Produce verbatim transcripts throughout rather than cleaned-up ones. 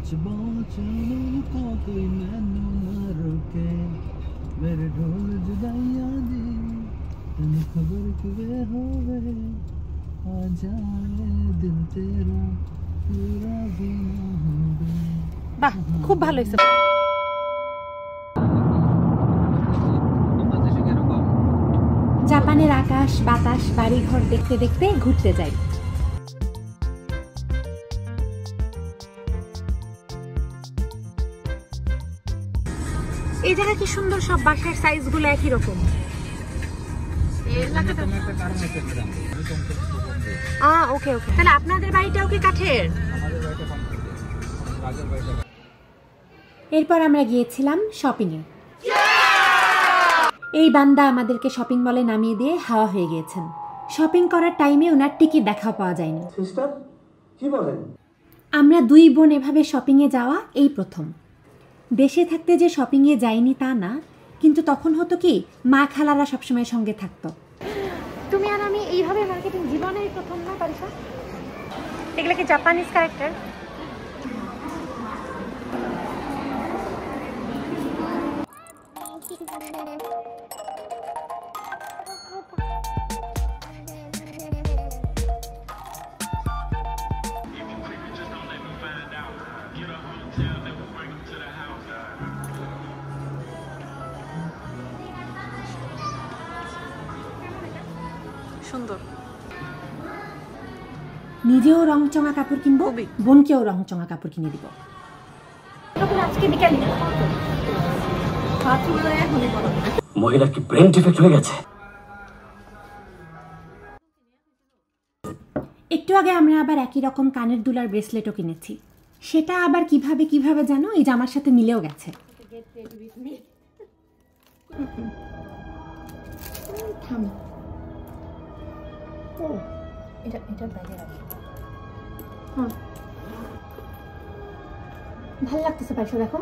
बाँचने को कोई मैनू ना रोके मेरे ढोल जुदाइयां दी तन्नी खबर किवे होवे आ जाए दिल तेरा पूरा भी ना होवे বাহ খুব ভালো হইছে জাপানের আকাশ বাতাস বাড়িঘর দেখতে দেখতে ঘুরতে যাই এই জায়গা কি সুন্দর সব বাসার সাইজগুলো একই রকম আ ওকে ওকে তাহলে আপনাদের বাড়িটাও কি কাঠের এরপর আমরা গিয়েছিলাম শপিং এ এই বান্দা আমাদেরকে শপিং মলে নামিয়ে দিয়ে হাওয়া হয়ে গিয়েছেন শপিং করার টাইমে ওনার টিকিট দেখা পাওয়া যায়নি সিস্টার কি বলেন আমরা দুই বোন এভাবে শপিং এ যাওয়া এই প্রথম দেশে থাকতে যে শপিং এ যাইনি তা না কিন্তু তখন হতো কি মা খালারা সবসময় সঙ্গে থাকতো তুমি আর আমি এইভাবে মার্কেটিং জীবনের প্রথম না পারিসা এগুলো কি জাপানিজ ক্যারেক্টার সুন্দর নিজেও রংচঙা কাপড় কিনবো বোনকেও রংচঙা কাপড় কিনে দিব আজকে বিকালে মহিলা কি ব্রেন ডিফেক্ট হয়ে গেছে একটু আগে আমরা আবার একই রকম কানের দুলার ব্রেসলেটও কিনেছি সেটা আবার কিভাবে কিভাবে জানো এই জামার সাথে মিলেও গেছে এটা এটা ব্যাগে রাখি হ্যাঁ ভালো লাগতেছে পাইছো দেখো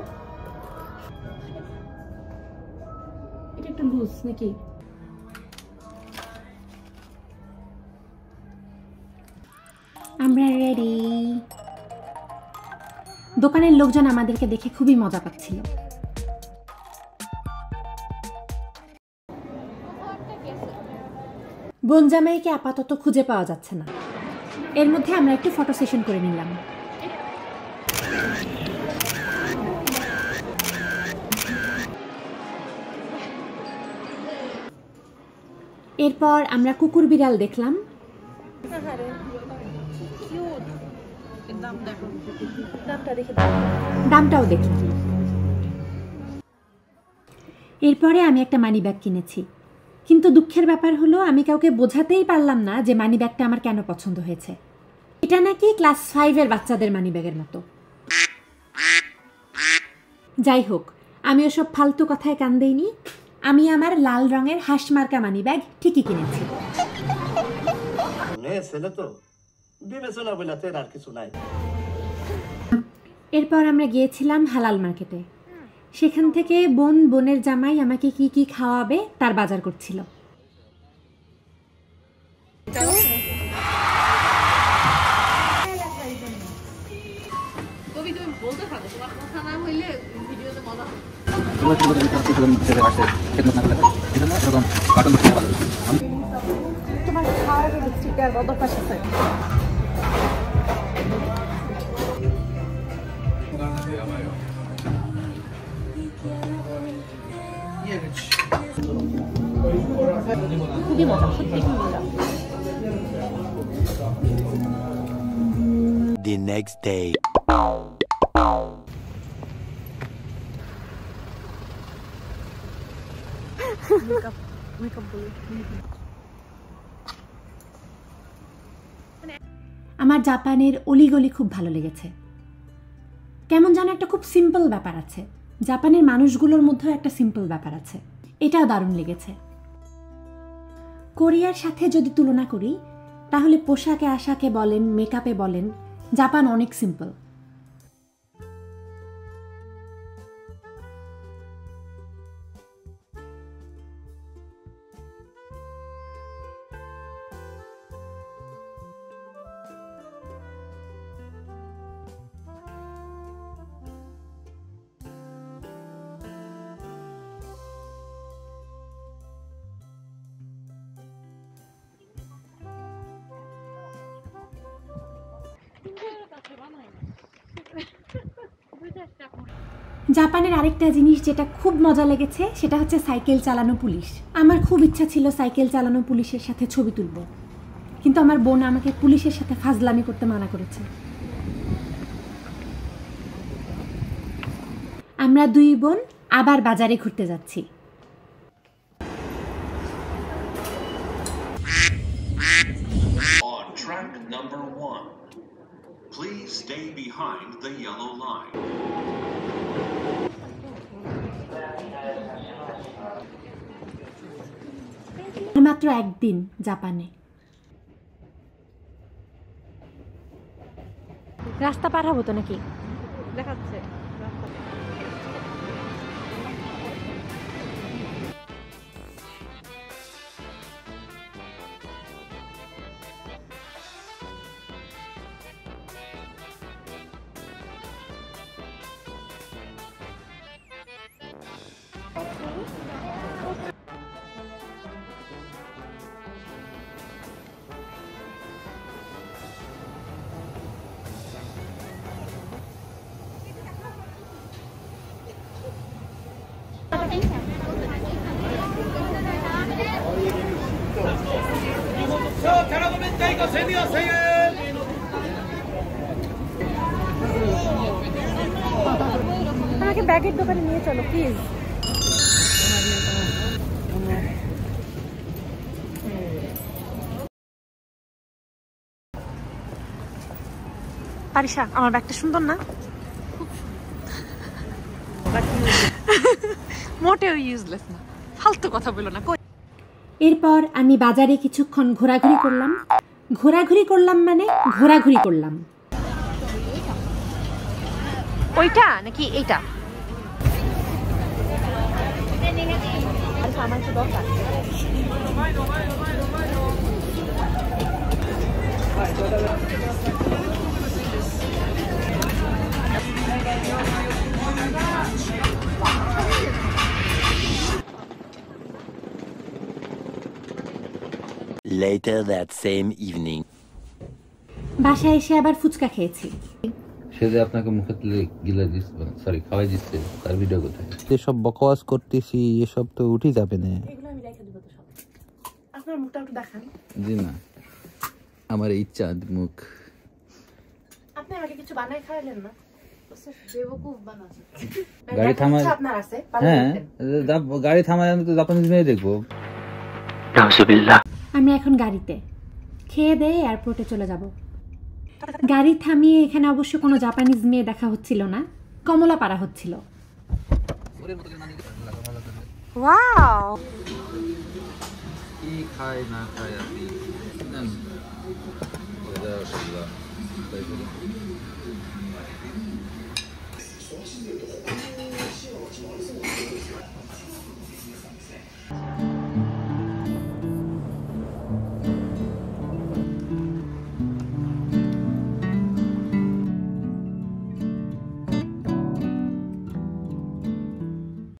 এটা একটু লুজ নাকি আমরা রেডি দোকানের লোকজন আমাদেরকে দেখে খুবই মজা পাচ্ছিল বোন জামাইকে আপাতত খুঁজে পাওয়া যাচ্ছে না এর মধ্যে আমরা একটু ফটো সেশন করে নিলাম এরপর আমরা কুকুর বিড়াল দেখলাম দামটাও দেখলাম এরপরে আমি একটা মানি ব্যাগ কিনেছি কিন্তু দুঃখের ব্যাপার হলো আমি কাউকে বোঝাতেই পারলাম না যে মানি ব্যাগটা আমার কেন পছন্দ হয়েছে এটা নাকি ক্লাস ফাইভের বাচ্চাদের মানি ব্যাগের মতো যাই হোক আমি ওসব ফালতু কথায় কান দেইনি আমি আমার লাল রঙের হাঁসমার্কা মানি ব্যাগ ঠিকই কিনেছি এরপর আমরা গিয়েছিলাম হালাল মার্কেটে সেখান থেকে বোন বোনের জামাই আমাকে কি কি খাওয়াবে তার বাজার করছিল তোমার খাওয়ার লিপস্টিকের বদল পাশে খুবই মজা সত্যি খুবই মজা The next day. makeup makeup বলে আমার জাপানের অলিগলি খুব ভালো লেগেছে কেমন যেন একটা খুব সিম্পল ব্যাপার আছে জাপানের মানুষগুলোর মধ্যেও একটা সিম্পল ব্যাপার আছে এটাও দারুণ লেগেছে কোরিয়ার সাথে যদি তুলনা করি তাহলে পোশাকে আশাকে বলেন মেকআপে বলেন জাপান অনেক সিম্পল জাপানের আরেকটা জিনিস যেটা খুব মজা লেগেছে সেটা হচ্ছে সাইকেল চালানো পুলিশ। আমার খুব ইচ্ছা ছিল সাইকেল চালানো পুলিশের সাথে ছবি তুলব, কিন্তু আমার বোন আমাকে পুলিশের সাথে ফাজলামি করতে মানা করেছে। আমরা দুই বোন আবার বাজারে ঘুরতে যাচ্ছি। On track number one, please stay behind the yellow line. মাত্র একদিন জাপানে। রাস্তা পার হবো তো নাকি দেখাচ্ছে? আমাকে ব্যাগের দোকানে নিয়ে চলো প্লিজ। পারিসা, আমার ব্যাগটা সুন্দর না? মোটেও ইউজলেস না, ফালতু কথা বলো না। এরপর আমি বাজারে কিছুক্ষণ ঘোরাঘুরি করলাম। ঘোরাঘুরি করলাম মানে ঘোরাঘুরি করলাম। ওইটা নাকি এইটা? আমার তো দরকার। Later that same evening. বাসায় এসে আবার ফুচকা খেয়েছি। সে যে আপনাকে মুখে তুলে গিলে দিচ্ছে, সরি খাওয়াই দিচ্ছে, তার ভিডিও কোথায়? এসব বকওয়াজ করতেছি, এসব তো উঠে যাবে না। এগুলো আমি রেখে দেব তো সব। আপনার মুখটা একটু দেখান। জি না, আমার ইচ্ছা মুখ। আপনি আমাকে কিছু বানাই খাওয়ালেন না? বেবকুফ বানাচ্ছে। গাড়ি থামায় আপনার আছে? হ্যাঁ, গাড়ি থামায় আমি তো জাপানিজ মেয়ে দেখবো। আমরা এখন গাড়িতে খেয়ে দিয়ে এয়ারপোর্টে চলে যাব। গাড়ি থামিয়ে এখানে অবশ্য কোনো জাপানিজ মেয়ে দেখা হচ্ছিল না, কমলা পাড়া হচ্ছিল। ওয়াও, কি খায় না খায় আপনি